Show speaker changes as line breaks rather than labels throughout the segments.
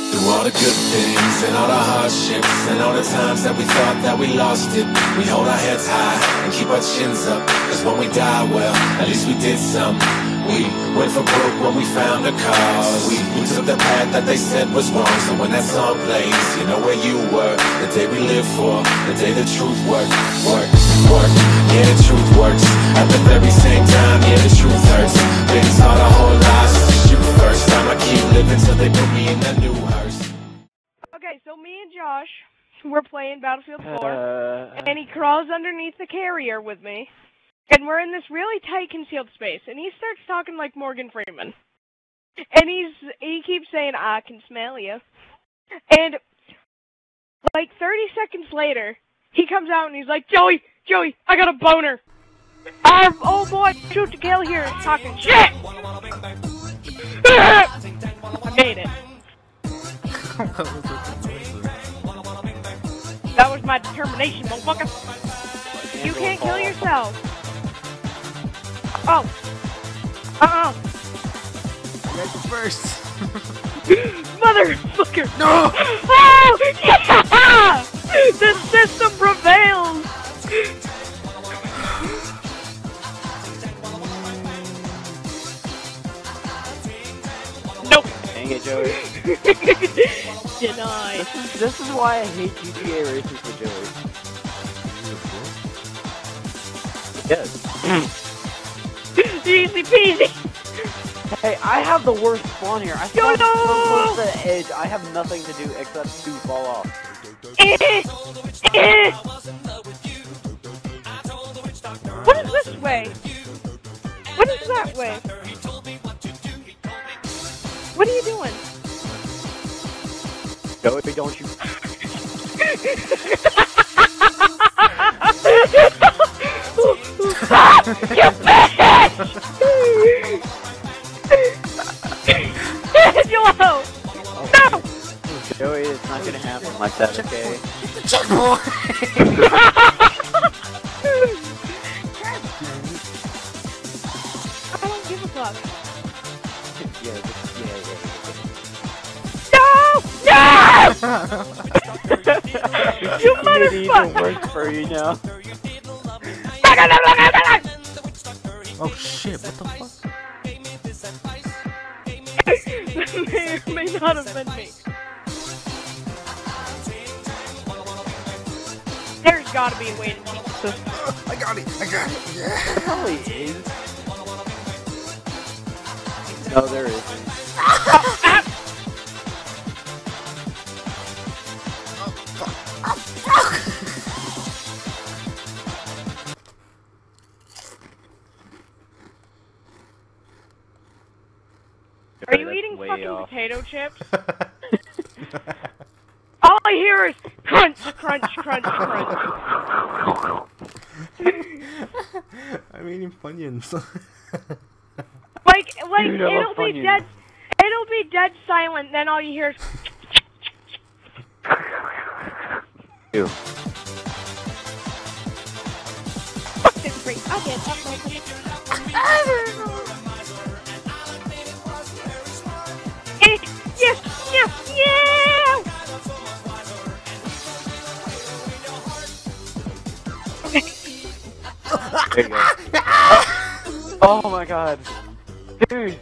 Through all the good things and all the hardships and all the times that we thought that we lost it, we hold our heads high and keep our chins up, cause when we die, well, at least we did something. We went for broke when we found a cause. We took the path that they said was wrong. So when that song plays, you know where you were. The day we lived for, the day the truth worked. Yeah, the truth works. At the very same time, yeah, the truth hurts. Things hard a whole lot, so shoot first. I'ma keep living till they put me in that new hearse.
Okay, so me and Josh, we're playing Battlefield 4, and he crawls underneath the carrier with me. And we're in this really tight concealed space, and he starts talking like Morgan Freeman. And he keeps saying, I can smell you. And like 30 seconds later, he comes out and he's like, Joey, I got a boner. Our old boy, Shoot to Kill here, is talking shit. I made it. That was my determination, motherfucker. You can't kill yourself. Oh.
You guys are first.
Motherfucker.
No.
Oh, yeah! The system prevails. Nope.
Dang it, Joey.
Deny.
This is why I hate GTA Racing for Joey. Yes.
Easy peasy.
Hey, I have the worst spawn here. I spawned so close to the edge. I have nothing to do except to fall off.
What is this way? What is that way? What are you doing?
Joey, don't you?
You bitch! YOLO! No!
Joey, it's not gonna happen like that, okay?
Checkpoint!
I don't give a fuck. No! You motherfucker!
It works for you now.
Oh shit, what the fuck?
May or may not have been me. There's gotta be a way to keep this.
I got it, yeah.
There probably is. No, there isn't.
Are you eating fucking potato chips? All I hear is crunch, crunch, crunch, crunch.
I'm eating Funyuns.
like
Dude,
it'll be dead silent, then all you hear is
Ew.
fuck this freak, I'll get up my yeah! Okay.
There you go. Oh my god. Dude.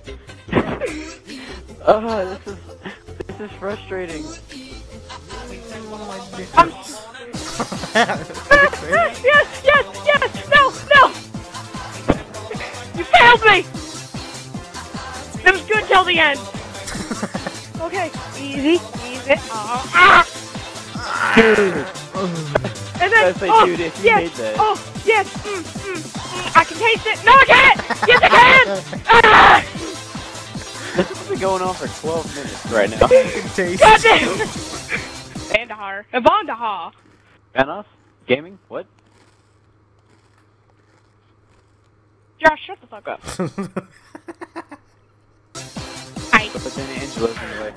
This is frustrating.
Yes! No! You failed me! It was good till the end. Okay, easy.
Dude.
And then,
dude, if you made that.
Oh, yes, I can taste it. No, I can't! Yes, I can! Ah!
This has been going on for 12 minutes right now.
God damn! Vandahar. Vandahar.
Vanoss? Gaming? What?
Josh, shut the fuck up. Hi.
But then Angelo's in the way.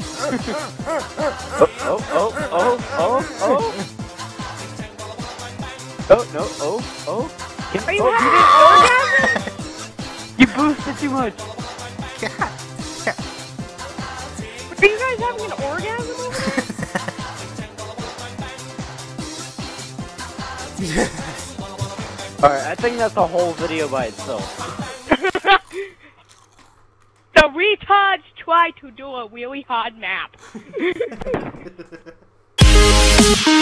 Oh.
Are you having an orgasm?
You boosted too much.
Are you guys having an orgasm over there?
Yes.
Alright, I think that's a whole video by itself.
The retards try to do a really hard map.